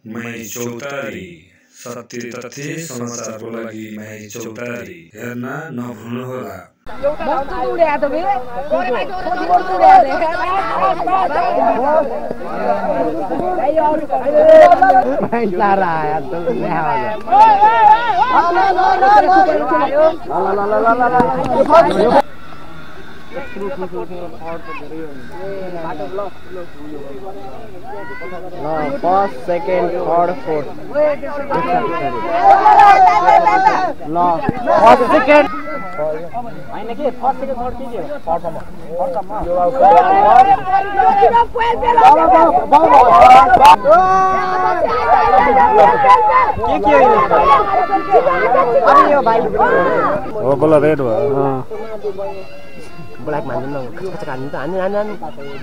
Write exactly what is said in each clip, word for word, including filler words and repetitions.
My चौतारी सत्य तथ्य समाचारको लागि माई चौतारी हेर्न नभुल्नुहोला। फर्स्ट सेकेन्ड थर्ड फोर्थ ल फर्स्ट सेकेन्ड हैन के फर्स्ट सेकेन्ड थर्ड के हो फर्स्टमा फर्स्टमा के के अनि यो भाइ हो बोल रेड भयो ब्ल्याक मान्दैन न कच्चा हान्नु त हान्नु हान्नु हान्नु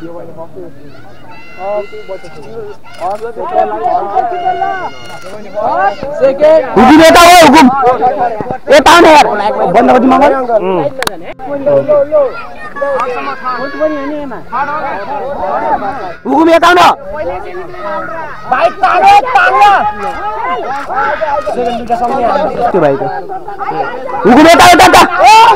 सेकेन्ड हुकुम यता हो हुकुम यता आउने यार बन्द गर्दिनु मगर हुकुम यता आउन भाइ तानो तानो सेकेन्ड दुटा सँगै त्यो भाइ त हुकुम यता यता यता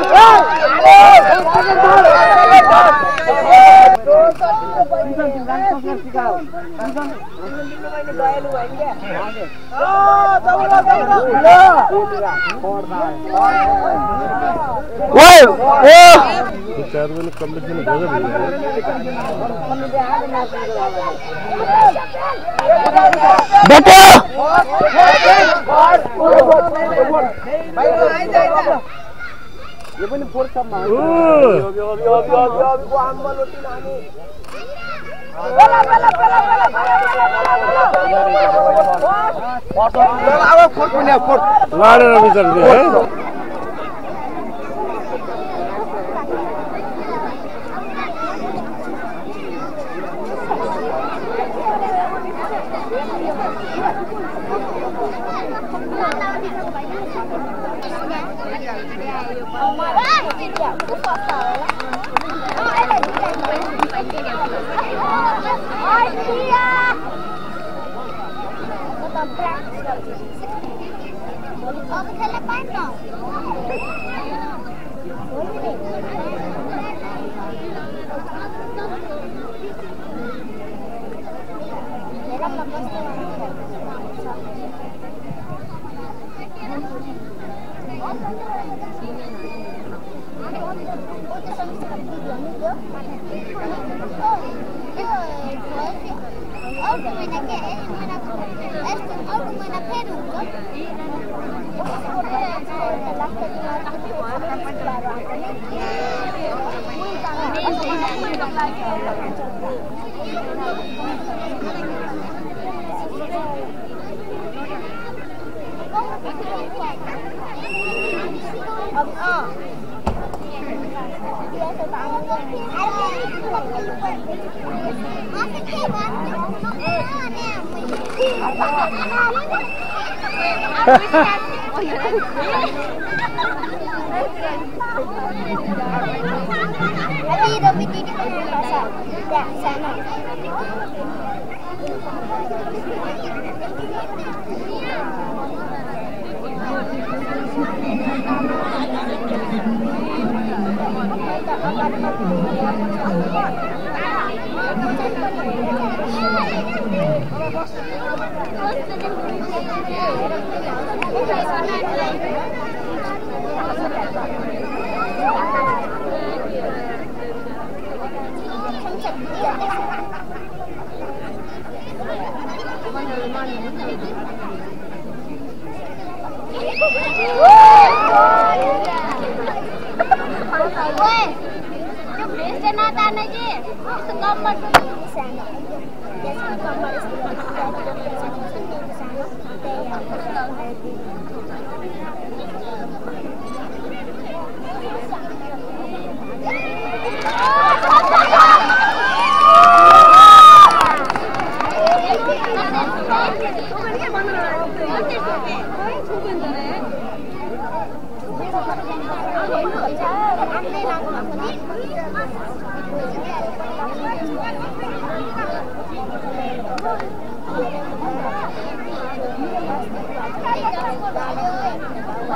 ओए ओ चार दिन कम्पिटिसन भयो बेटे यो पनि फोर्थ सम्म हो यो यो यो यो यो यो आम्बा लोटी नानी बेला बेला बेला बेला बेला अब फोर्थ पनि फोर्थ लाडेर बिचारले है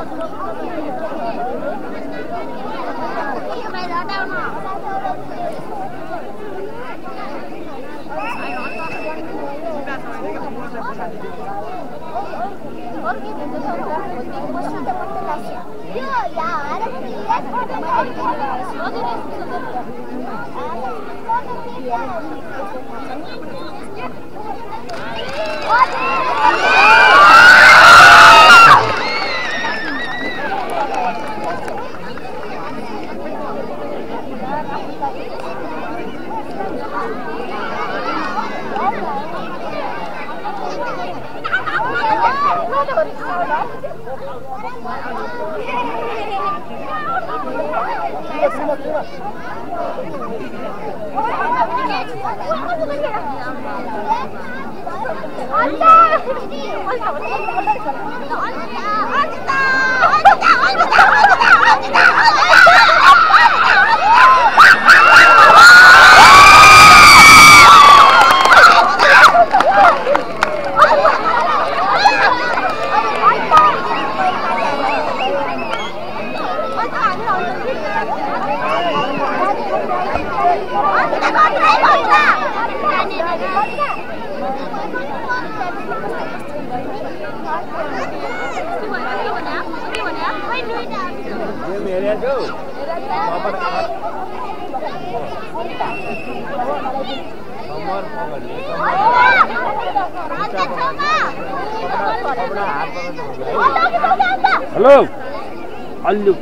Hello. Hello.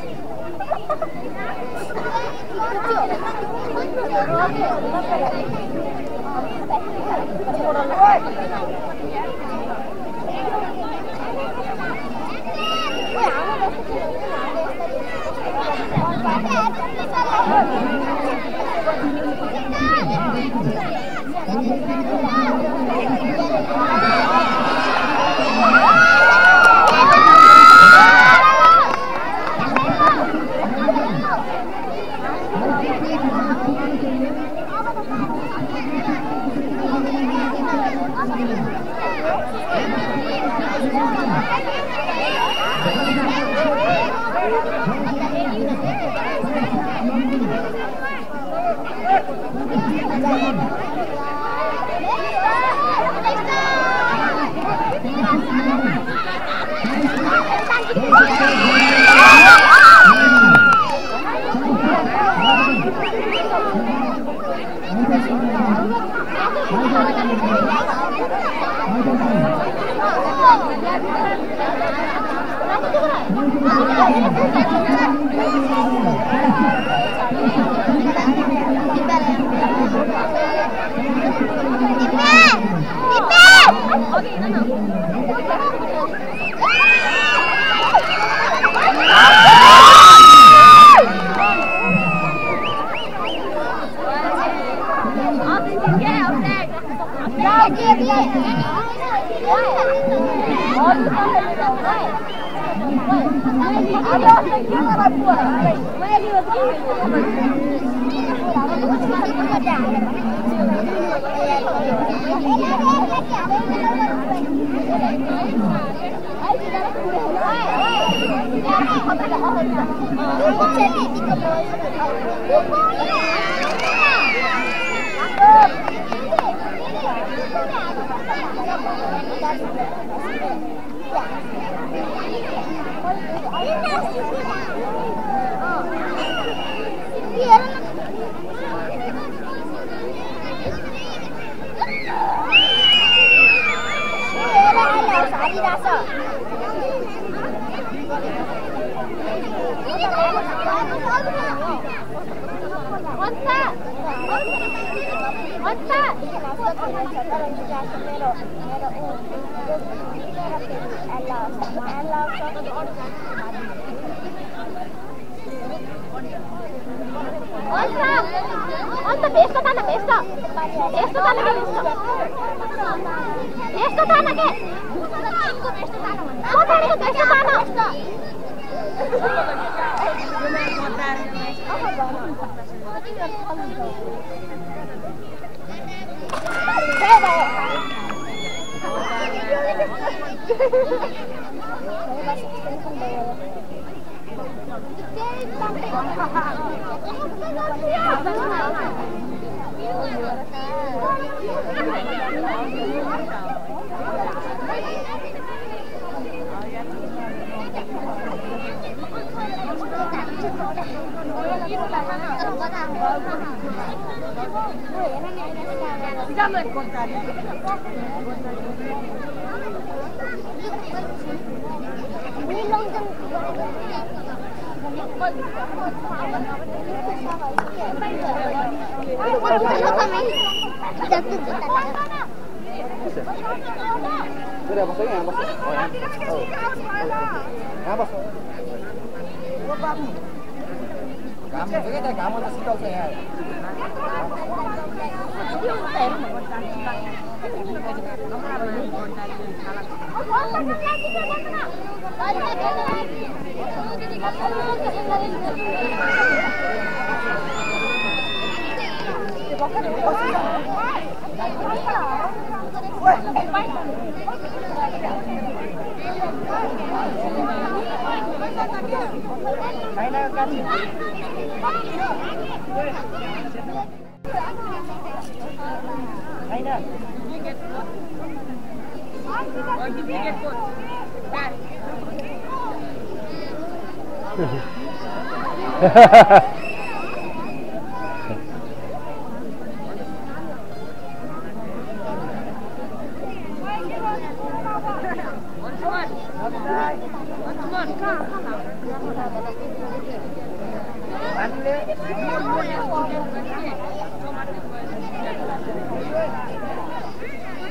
आपने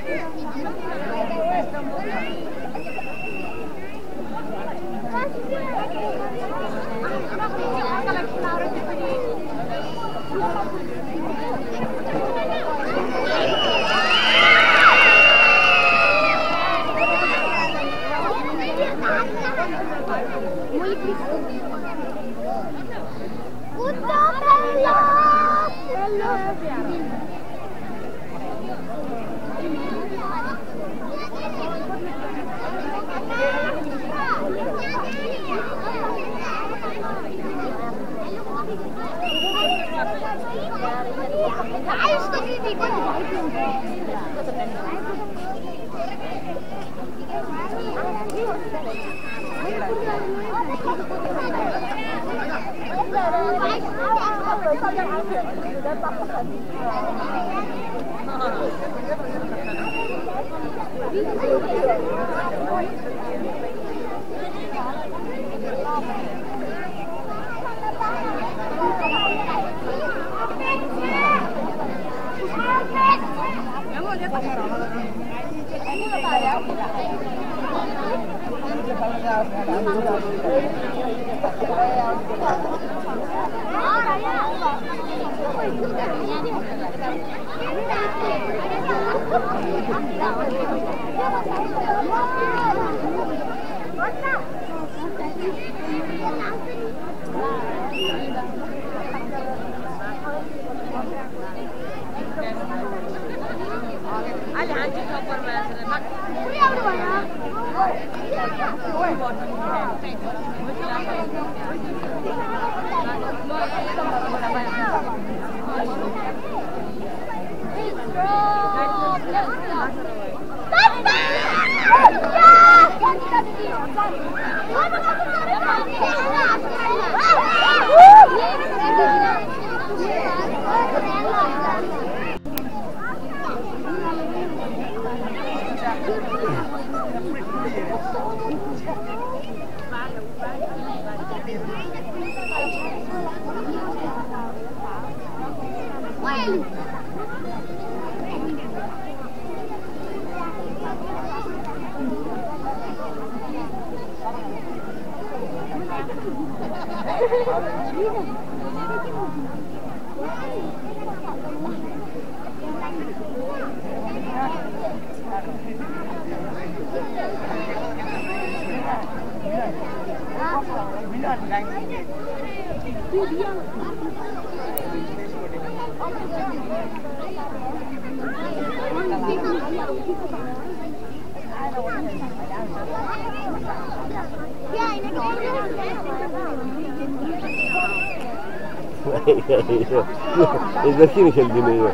يذكرني الدنيا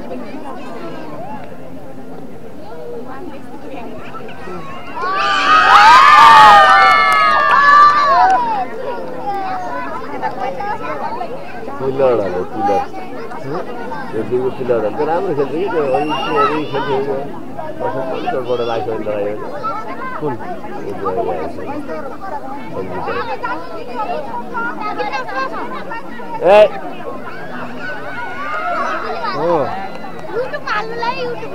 पिलर हाल्यो पिलर यो दुईको पिलर हाल्यो राम्रो खेल्छ कि त्यो अलिक खेल्थ्यो बसन्तबाट लाग्छ भने लगायो कुन ए हो युट्युब हाल्नुलाई युट्युब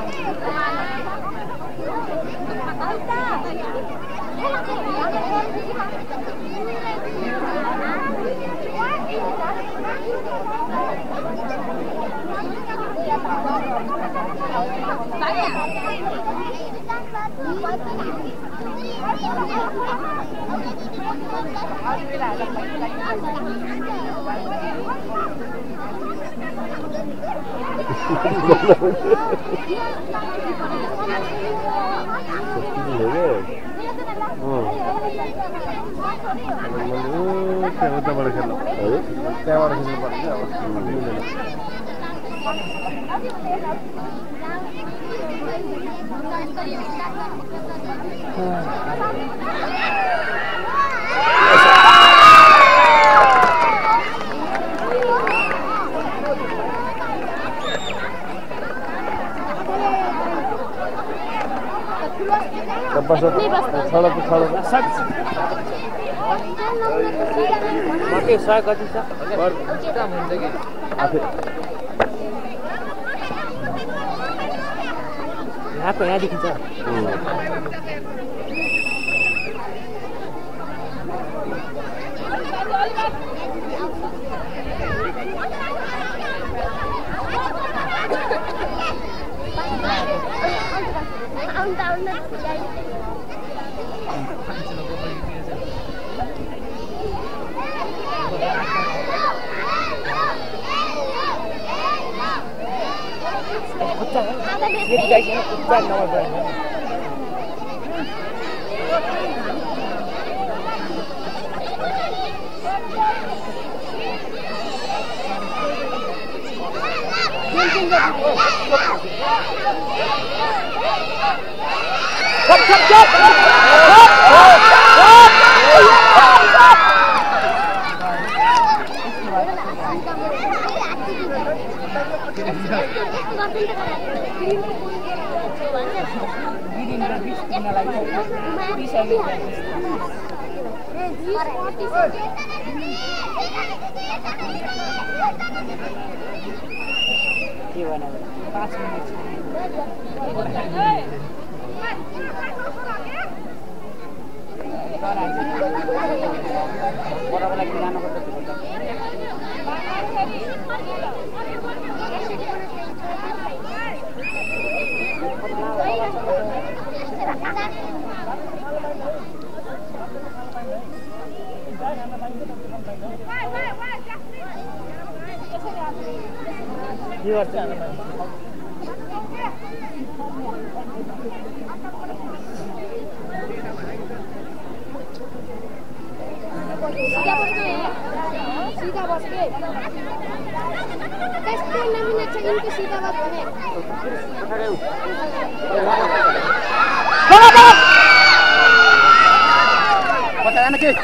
सडक सडक माथि सय कति छ हुन्छ कि आफै आएको यहाँदेखि छ सीधा बस के त्यस्तो नमिने छ इनको सीधा बस भने पता जान के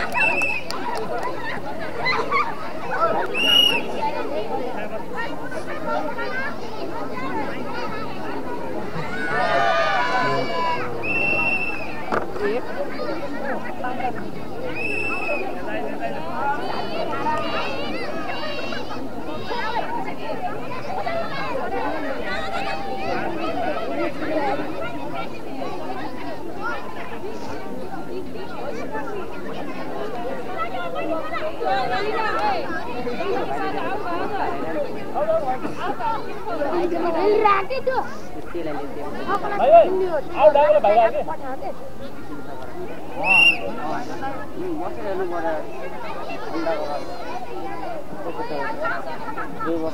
राते त्यो भाइ भाइ आउ डागले भाइ आके अँ मसे हेर्नु पर्यो दुई वर्ष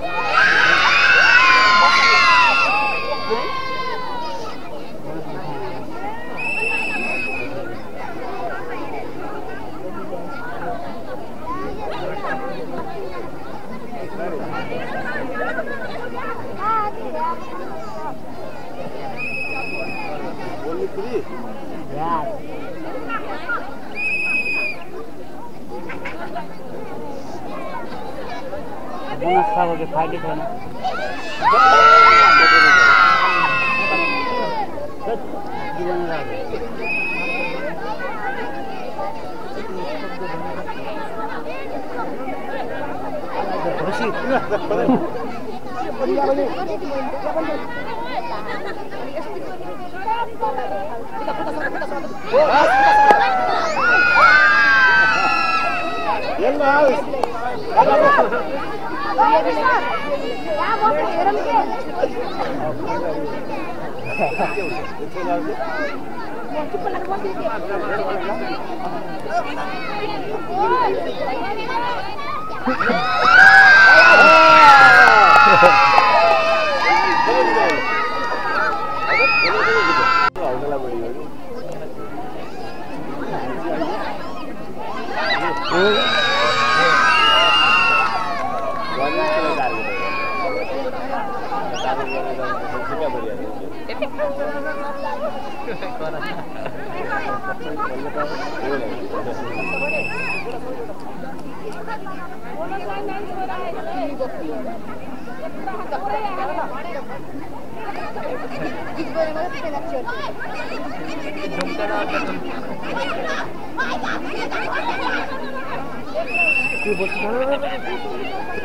बोनस खाएको के फाइदै छैन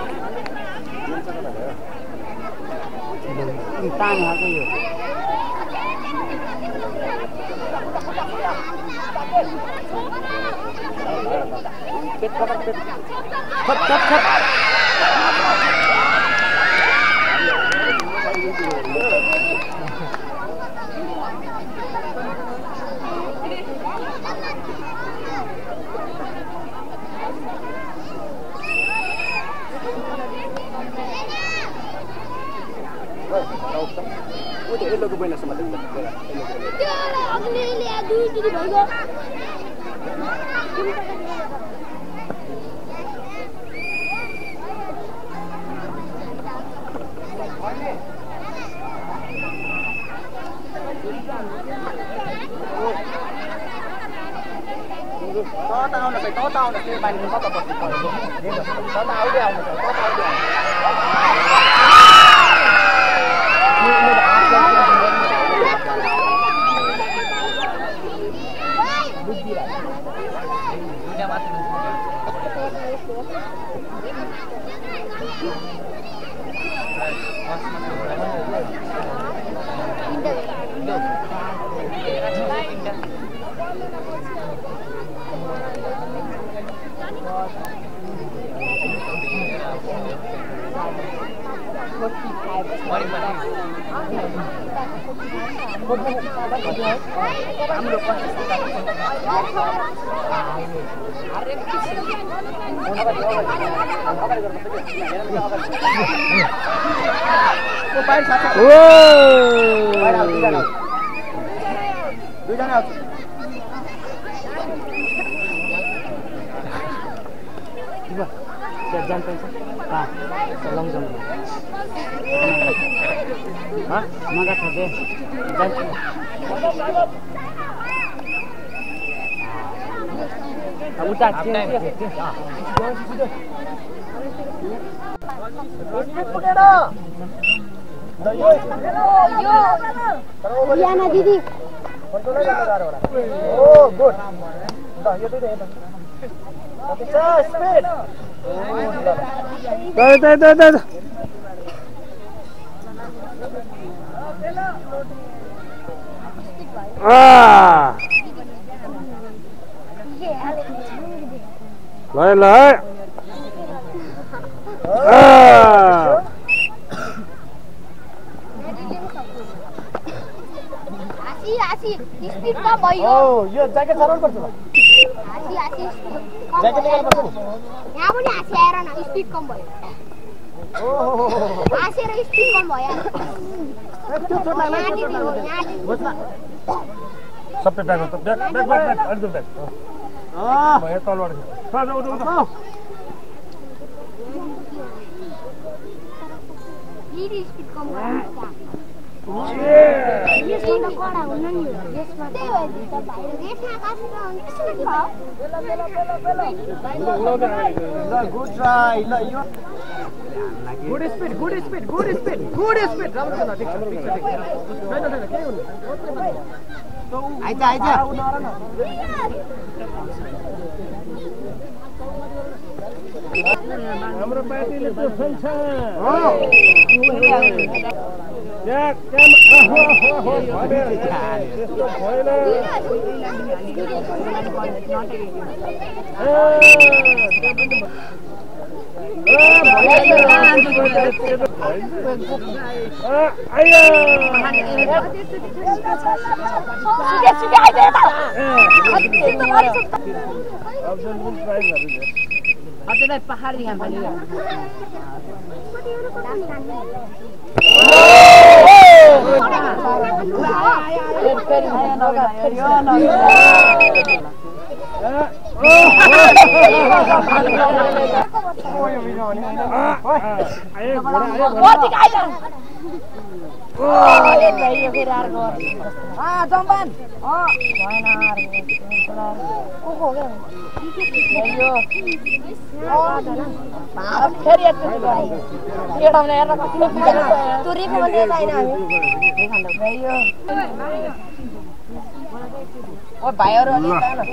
तान हाल्छ यो Có tao là phải có tao là cái bài mình có tập bật có tao đeo có tao đeo Jangan pensar. Ah, tolong jom. Hah? Semangat saja. Jangan. Kamu tak siap. Diana didi. Oh, good. Dah, ya tu dah. Bisa speed. Dah dah dah dah. Ah. Lại lại. Ah. Asi asi speed का भयो. Oh, यो jacket चलाउनु पर्छ ल. आसी आसी jacket निकाल्नु पर्छ नि. यहाँ पनि आसी आएर न स्पिड कम भयो. ओहो आसी र स्पिड कम भयो. त्यो छोड्ला ल, त्यो छोड्ला. बस्ला. सबै ब्याग त ब्याग ब्याग ब्याग अलि ब्याग. अँ, भयो तलबाट. छ उठ्नु उठ्नु. यी स्पिड कम भयो. यसमा त कडा हुन नि हो. यसमा त्यही हो नि त भाइ. यसमा कास्नु आउने स्पिड छ. बेला बेला बेला बेला. ल गुड ट्राई. ल यो good speed, good speed, good speed, good speed. राम्रो छ ल, ठिक छ, ठिक छ, ठिक छ. छैन छैन के हुनु? आइज आइज. हाम्रो पार्टीले त्यो खेल्छ. हो. ब्याग काम आहो आहो त्यस्तो छैन. अझै पहाडी यहाँ पनि जम्पान तुरीको पनि छैन हामी. ओ भाइहरु अलि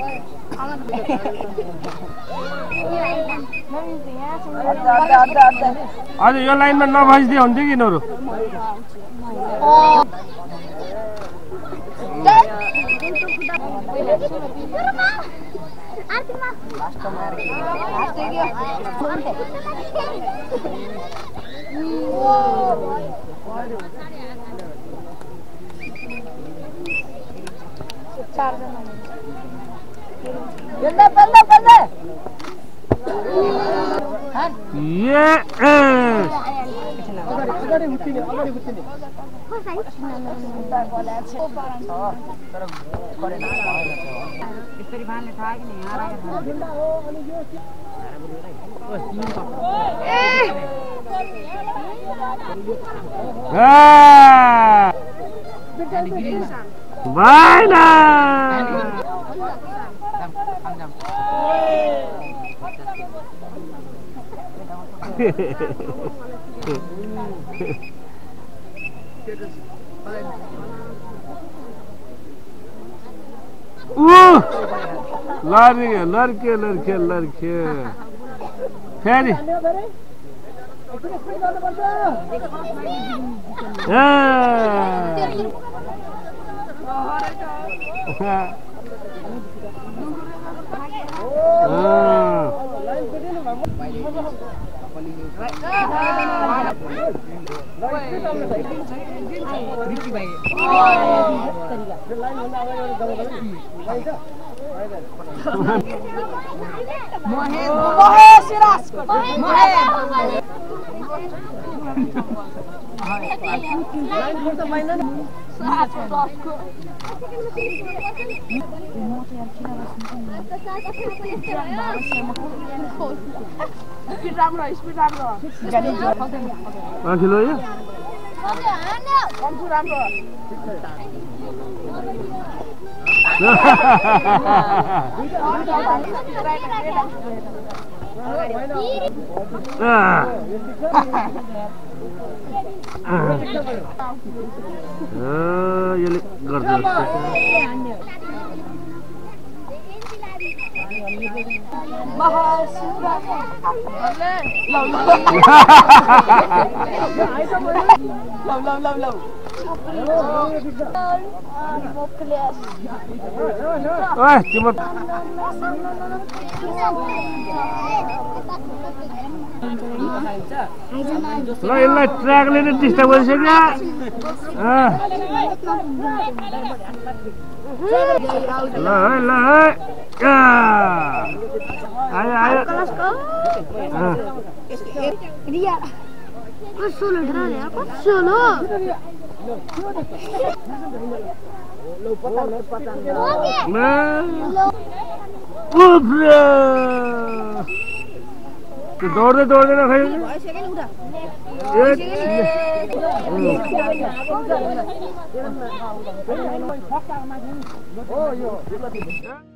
अझ यो लाइनमा नभइदियो हुन्थ्यो कि यिनीहरू. आर्थिमा लास्टमा लास्ट गयो चार जना बल्ले बल्ले बल्ले ये अगाडि उठिने अगाडि उठिने हो साइड बोला छ तर करे न यसरी भाले थाहा कि नि यहाँ राखेको गुन्डा हो अनि यो Baila! Uh! Lari, lari, lari, lari. Ferry. Speed राम्रो speed राम्रो पाँच किलो है कन्फु राम्रो यसले गर्छ ओए तिम्रो ल यसलाई ट्र्याकले नै डिस्टर्ब गरिसक्यो ल है ल है आयो आयो रिया कसोलो ड्राले कसोलो लो पता लो पता त्यो दौड्दै दौड्दैन खै हो यो